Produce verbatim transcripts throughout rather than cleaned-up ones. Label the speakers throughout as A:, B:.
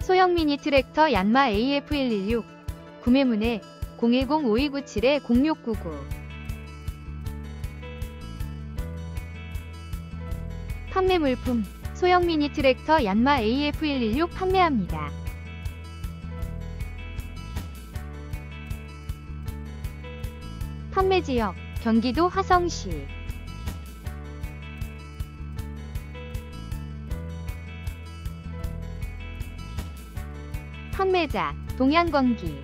A: 소형 미니 트랙터 얀마 에이에프 일일육 구매문의 공일공 오이구칠 공육구구. 판매 물품 소형 미니 트랙터 얀마 에이에프 일일육 판매합니다. 판매 지역 경기도 화성시. 판매자 동양건기.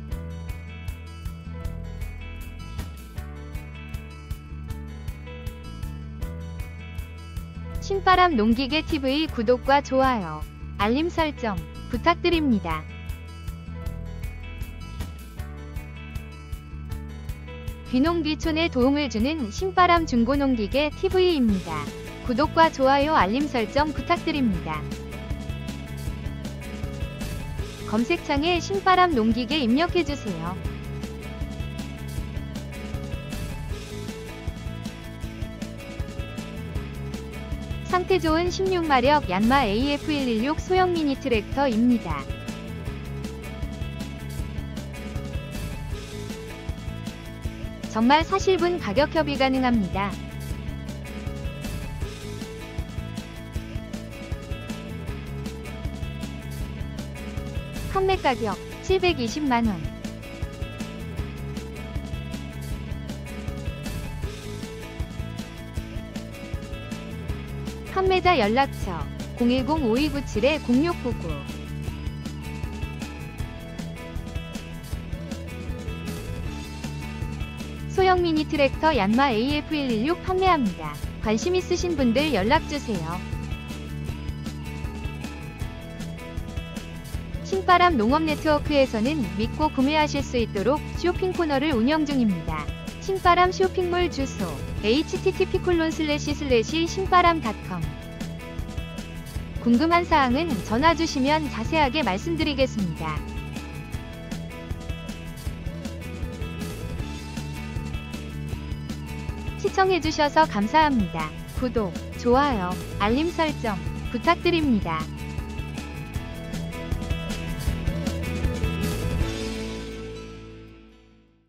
A: 신바람 농기계 티비 구독과 좋아요, 알림 설정 부탁드립니다. 귀농귀촌에 도움을 주는 신바람 중고농기계 티비입니다. 구독과 좋아요, 알림 설정 부탁드립니다. 검색창에 신바람 농기계 입력해주세요. 상태 좋은 십육 마력 얀마 에이에프 일일육 소형 미니 트랙터입니다. 정말 사실분 가격 협의 가능합니다. 판매 가격 칠백이십만 원. 판매자 연락처 공일공 오이구칠 공육구구. 소형 미니 트랙터 얀마 에이에프 일일육 판매합니다. 관심 있으신 분들 연락주세요. 신바람 농업네트워크에서는 믿고 구매하실 수 있도록 쇼핑 코너를 운영 중입니다. 신바람 쇼핑몰 주소 에이치티티피 콜론 슬래시 슬래시 신바람 닷컴. 궁금한 사항은 전화 주시면 자세하게 말씀드리겠습니다. 시청해주셔서 감사합니다. 구독, 좋아요, 알림 설정 부탁드립니다.